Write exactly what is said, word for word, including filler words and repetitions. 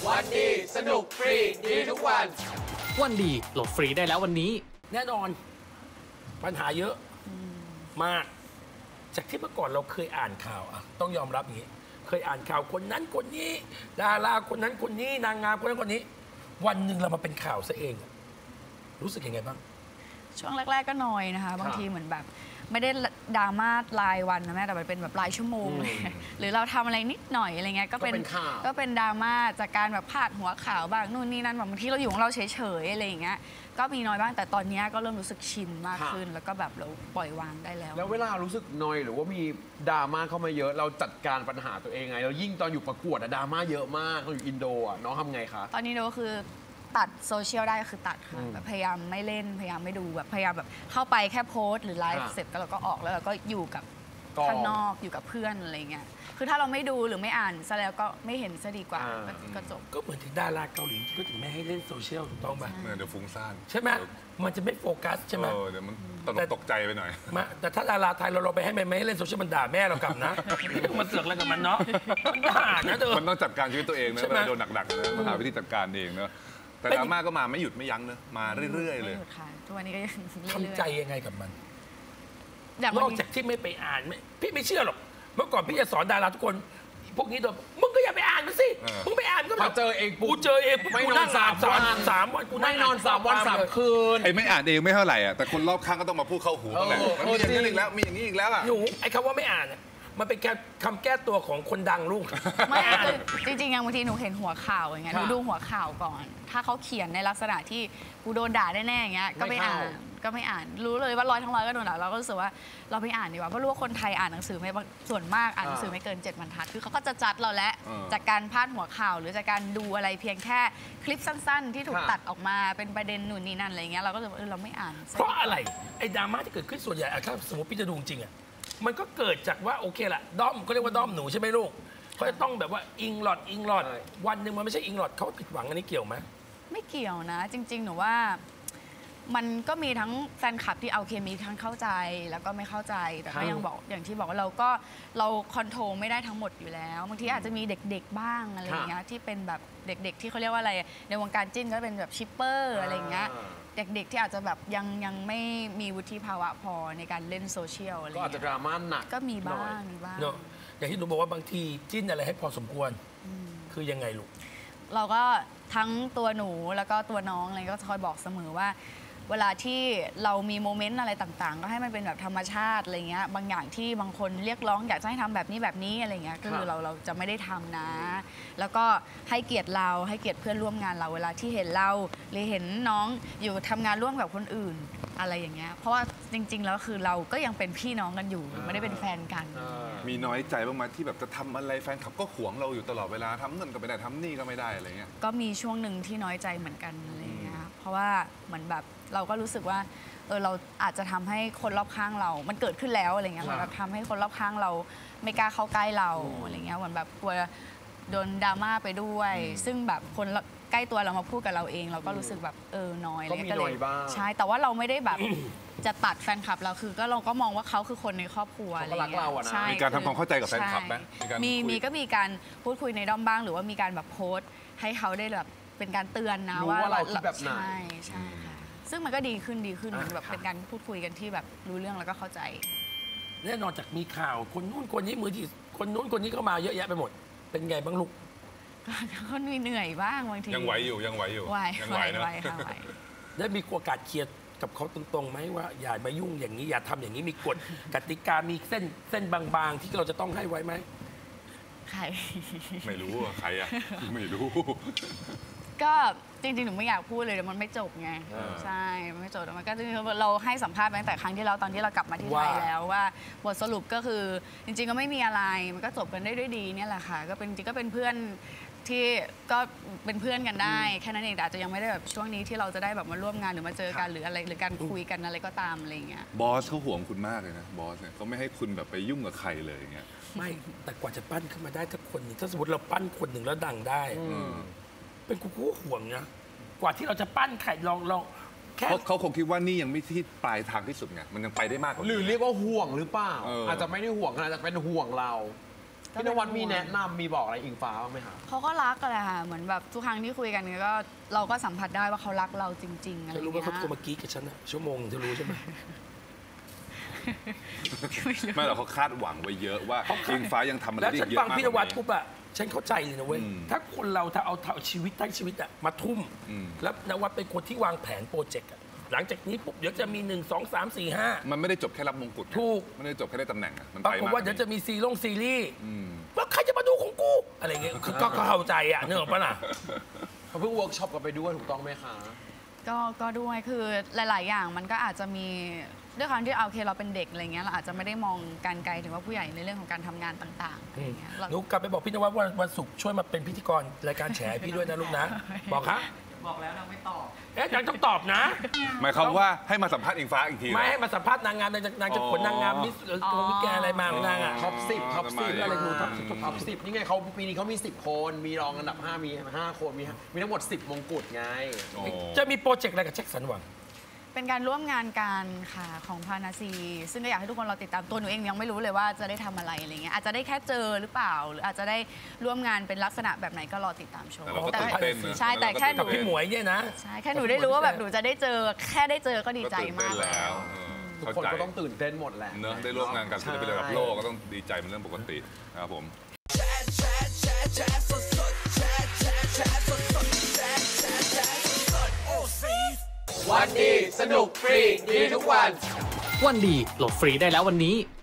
วันดีสนุกฟรีดีทุกวันวันดีโหลดฟรีได้แล้ววันนี้แน่นอนปัญหาเยอะมากจากที่เมื่อก่อนเราเคยอ่านข่าวอะต้องยอมรับอย่างนี้เคยอ่านข่าวคนนั้นคนนี้ดาราคนนั้นคนนี้นางงามคนนั้นคนนี้วันหนึ่งเรามาเป็นข่าวซะเองรู้สึกยังไงบ้างช่วงแรกๆก็น้อยนะคะบางทีเหมือนแบบไม่ได้ดราม่ารายวันนะแม่แต่มันเป็นแบบรายชั่วโมงเลยหรือเราทำอะไรนิดหน่อยอะไรเงี้ยก็เป็นก็เป็นดราม่าจากการแบบพาดหัวข่าวบ้างนู่นนี่นั่นบางทีเราอยู่ของเราเฉยๆอะไรอย่างเงี้ยก็มีน้อยบ้างแต่ตอนนี้ก็เริ่มรู้สึกชินมากขึ้นแล้วก็แบบเราปล่อยวางได้แล้วแล้วเวลารู้สึกนอยหรือว่ามีดราม่าเข้ามาเยอะเราจัดการปัญหาตัวเองไงแล้วยิ่งตอนอยู่ประกวดอะดราม่าเยอะมากเราอยู่อินโดอะน้องทำไงคะตอนนี้เราก็คือตัดโซเชียลได้ก็คือตัดค่ะแบบพยายามไม่เล่นพยายามไม่ดูแบบพยายามแบบเข้าไปแค่โพสต์หรือไลฟ์เสร็จก็เราก็ออกแล้วเราก็อยู่กับข้างนอกอยู่กับเพื่อนอะไรเงี้ยคือถ้าเราไม่ดูหรือไม่อ่านซะแล้วก็ไม่เห็นซะดีกว่าก็จบก็เหมือนที่ดาราเกาหลีที่ก็ถึงไม่ให้เล่นโซเชียลถูกต้องป่ะเดี๋ยวฟุ้งซ่านใช่ไหมมันจะไม่โฟกัสใช่ไหมเดี๋ยวมันตกตกใจไปหน่อยมาแต่ถ้าดาราไทยเราเราไปให้ไม่ให้เล่นโซเชียลมันด่าแม่เรากลับนะมันเสือกอะไรกับมันเนาะมันด่านะเธอมันต้องจัดการชีวิตตัวเองนะเวลาโดนหนักๆนะมันหาวิธีจัดการเองเนาะแต่ดราม่าก็มาไม่หยุดไม่ยั้งเนอะมาเรื่อยๆเลยทุกวันนี้ก็ยังทำใจยังไงกับมันนอกจากที่ไม่ไปอ่านพี่ไม่เชื่อหรอกเมื่อก่อนพี่จะสอนดาราทุกคนพวกนี้โดนมึงก็อย่าไปอ่านมันสิมึงไปอ่านก็มาเจอเองกูเจอเองไม่นอนสามวันสามวันกูไม่นอนสามวันสามคืนไอ้ไม่อ่านเองไม่เท่าไหร่อ่ะแต่คนรอบข้างก็ต้องมาพูดเข้าหูแหละมันมีอย่างนี้อีกแล้วมีอย่างนี้อีกแล้วอ่ะหนูไอ้คำว่าไม่อ่านมันเป็นแค่คำแก้ตัวของคนดังลูกไม่คือจริงๆบางทีหนูเห็นหัวข่าวอย่างเงี้ยหนูดูหัวข่าวก่อนถ้าเขาเขียนในลักษณะที่กูโดนด่าแน่ๆอย่างเงี้ยก็ไม่อ่านก็ไม่อ่านรู้เลยว่าร้อยทั้งร้อยก็โดนด่าเราก็รู้สึกว่าเราไม่อ่านดีกว่าเพราะรู้ว่าคนไทยอ่านหนังสือไม่ส่วนมากอ่านหนังสือไม่เกินเจ็ดบรรทัดคือเขาก็จะจัดเราแล้วจากการพาดหัวข่าวหรือจากการดูอะไรเพียงแค่คลิปสั้นๆที่ถูกตัดออกมาเป็นประเด็นนู่นนี่นั่นอะไรเงี้ยเราก็จะเออเราไม่อ่านเพราะอะไรไอ้ดราม่าที่เกิดขึ้นส่วนใหญ่ถ้าสมมติพี่จะดูจริงอ่ะมันก็เกิดจากว่าโอเคแหละด้อมก็เรียกว่าด้อมหนูใช่ไหมลูกเขาจะต้องแบบว่าอิงหลอดอิงหลอดวันหนึ่งมันไม่ใช่อิงหลอดเขาผิดหวังอันนี้เกี่ยวไหมไม่เกี่ยวนะจริงๆหนูว่ามันก็มีทั้งแฟนคลับที่เอาเคมีทั้งเข้าใจแล้วก็ไม่เข้าใจแต่ก็ยังบอกอย่างที่บอกว่าเราก็เราคอนโทรลไม่ได้ทั้งหมดอยู่แล้วบางทีอาจจะมีเด็กๆบ้างอะไรอย่างเงี้ยที่เป็นแบบเด็กๆที่เขาเรียกว่าอะไรในวงการจิ้นก็เป็นแบบชิปเปอร์อะไรอย่างเงี้ยเด็กๆที่อาจจะแบบยังยังไม่มีวุฒิภาวะพอในการเล่นโซเชียลอะไรก็อาจจะดราม่าหนักก็มีบ้างมีบ้างอย่างที่หนูบอกว่าบางทีจิ้นอะไรให้พอสมควรคือยังไงลูกเราก็ทั้งตัวหนูแล้วก็ตัวน้องอะไรก็คอยบอกเสมอว่าเวลาที่เรามีโมเมนต์อะไรต่างๆก็ให้มันเป็นแบบธรรมชาติอะไรเงี้ยบางอย่างที่บางคนเรียกร้องอยากจะให้ทำแบบนี้แบบนี้อะไรเงี้ยก็คือเราเราจะไม่ได้ทำนะแล้วก็ให้เกียรติเราให้เกียรติเพื่อนร่วมงานเราเวลาที่เห็นเราหรือเห็นน้องอยู่ทำงานร่วมกับคนอื่นอะไรอย่างเงี้ยเพราะว่าจริงๆแล้วคือเราก็ยังเป็นพี่น้องกันอยู่ไม่ได้เป็นแฟนกันมีน้อยใจบ้างไหมที่แบบจะทำอะไรแฟนคลับก็หวงเราอยู่ตลอดเวลาทำเงินก็ไม่ได้ทำนี่ก็ไม่ได้อะไรเงี้ยก็มีช่วงหนึ่งที่น้อยใจเหมือนกันอะไรเงี้ยเพราะว่าเหมือนแบบเราก็รู้สึกว่าเออเราอาจจะทำให้คนรอบข้างเรามันเกิดขึ้นแล้วอะไรเงี้ยเหมือนแบบทำให้คนรอบข้างเราไม่กล้าเข้าใกล้เราอะไรเงี้ยเหมือนแบบกลัวโดนดราม่าไปด้วยซึ่งแบบคนใกล้ตัวเรามาพูดกับเราเองเราก็รู้สึกแบบเออน้อยเลยก็เลยใช่แต่ว่าเราไม่ได้แบบจะตัดแฟนคลับเราคือก็เราก็มองว่าเขาคือคนในครอบครัวอะไรเงี้ยใช่มีการทำความเข้าใจกับแฟนคลับไหมมีมีก็มีการพูดคุยในด้อมบ้างหรือว่ามีการแบบโพสต์ให้เขาได้แบบเป็นการเตือนนะว่าเราคิดแบบไหนใช่ใช่ค่ะซึ่งมันก็ดีขึ้นดีขึ้นแบบเป็นการพูดคุยกันที่แบบรู้เรื่องแล้วก็เข้าใจแน่นอนจากมีข่าวคนนู้นคนนี้มือที่คนนู้นคนนี้เข้ามาเยอะแยะไปหมดเป็นไงบ้างลูกก็มีเหนื่อยบ้างบางทียังไหวอยู่ยังไหวอยู่ไหวไหวไหวค่ะไหวได้มีโอกาสเคลียร์กับเขาตรงๆไหมว่าอย่ามายุ่งอย่างนี้อย่าทำอย่างนี้มีกฎกติกามีเส้นเส้นบางๆที่เราจะต้องให้ไว้ไหมใครไม่รู้ใครอ่ะไม่รู้ก็จริงๆหนูไม่อยากพูดเลยแต่มันไม่จบไงใช่มันไม่จบมันก็เราให้สัมภาษณ์ตั้งแต่ครั้งที่เราตอนที่เรากลับมาที่ไทยแล้วว่าบทสรุปก็คือจริงๆก็ไม่มีอะไรมันก็จบกันได้ด้วยดีเนี่ยแหละค่ะก็เป็นจริงก็เป็นเพื่อนที่ก็เป็นเพื่อนกันได้แค่นั้นเองแต่อาจจะยังไม่ได้แบบช่วงนี้ที่เราจะได้แบบมาร่วมงานหรือมาเจอกันหรืออะไรหรือการคุยกันอะไรก็ตามอะไรเงี้ยบอสเขาห่วงคุณมากเลยนะบอสเนี่ยเขาไม่ให้คุณแบบไปยุ่งกับใครเลยอย่างเงี้ยไม่แต่กว่าจะปั้นขึ้นมาได้ถ้าคนนึงถ้าสมมติเราปั้นคนหนึ่งแล้วดังได้เป็นกูก็ห่วงนะกว่าที่เราจะปั้นใครลองลองแค่เขาคงคิดว่านี่ยังไม่ที่ปลายทางที่สุดไงมันยังไปได้มากกว่าหรือเรียกว่าห่วงหรือเปล่าอาจจะไม่ได้ห่วงขนาดจะเป็นห่วงเราพี่นวัดมีแนะนำมีบอกอะไรอิงฟ้าบ้างไหมคะเขาก็รักกันแหละค่ะเหมือนแบบทุกครั้งที่คุยกันก็เราก็สัมผัสได้ว่าเขารักเราจริงๆอะไรเธออย่าง รู้เงี้ว่าย เขาโทรมากรี๊ดกับฉันนะชั่วโมงเธอรู้ใช่ไหมไม่หรอกเขาคาดหวังไว้เยอะว่าอิงฟ้ายังทำอะไรแล้วได้ฉันเยอะฟังมากพี่นวัดปุ๊บอะฉันเข้าใจเลยนะเว้ยอืมถ้าคนเราถ้าเอาเอาชีวิตทั้งชีวิตอะมาทุ่มอืมแล้วนวัดเป็นคนที่วางแผนโปรเจกต์อะหลังจากนี้ปุ๊บเดี๋ยวจะมีหนึ่งสองสามสี่ห้ามันไม่ได้จบแค่รับมงกุฎนะถูกไม่ได้จบแค่ได้ตำแหน่งอะมันปไปรากฏมากว่าเดี๋ยวจะมีซีรงซีรีส์อืมว่าใครจะมาดูของกูอะไรเงี้ยคือก็ก็เข้าใจอะนึกออกปะล่ะเขาเพิ่งเวิร์กช็อปกันไปด้วยถูกต้องไหมคะก็ก็ด้วยคือหลาย ๆ อย่างมันก็อาจจะมีด้วยความที่โอเคเราเป็นเด็กอะไรเงี้ยเราอาจจะไม่ได้มองการไกลถึงว่าผู้ใหญ่ในเรื่องของการทำงานต่างๆอะไรเงี้ยเราหนูกลับไปบอกพี่นวัดว่าวันศุกร์ช่วยมาเป็นพิธีกรรายการแฉให้พี่ด้วยนะลูกนะ บอกครับบอกแล้วนางไม่ตอบเอ๊ะนางต้องตอบนะหมายความว่าให้มาสัมภาษณ์อิงฟ้าอีกทีไม่ให้มาสัมภาษณ์นางงามนางจะนางจะขนนางงามมิสเอ่อตัวมิสแกรนด์อะไรมาของนางอ่ะท็อปสิบท็อปสิบทำไมอะไรดูท็อปสิบท็อปสิบนี่ไงเขาปีนี้เขามีสิบคน มีรองอันดับห้ามีห้าคนมีมีทั้งหมดสิบมงกุฎไงโอ้จะมีโปรเจกต์อะไรกับแจ็คสันหวังเป็นการร่วมงานกันค่ะของพานาซี ซึ่งก็อยากให้ทุกคนเราติดตามตัวหนูเองยังไม่รู้เลยว่าจะได้ทำอะไรอะไรเงี้ยอาจจะได้แค่เจอหรือเปล่า หรืออาจจะได้ร่วมงานเป็นลักษณะแบบไหนก็รอติดตามชมแต่เราก็แต่ตื่นเต้นนะใช่แต่แค่หกับนูพี่หมวยเนี่ยนะใช่แค่หนูได้รู้ว่าแบบหนูจะได้เจอแค่ได้เจอก็ดีใจตื่นมาเต้กนแล้วเออทุกเข้าคนใจก็ต้องตื่นเต้นหมดแหละเนอะได้ร่วมงานกับศิลปินระดับโลกก็ต้องดีใจเป็นเรื่องปกตินะครับผมวันดีสนุกฟรีดีทุกวันวันดีโหลดฟรีได้แล้ววันนี้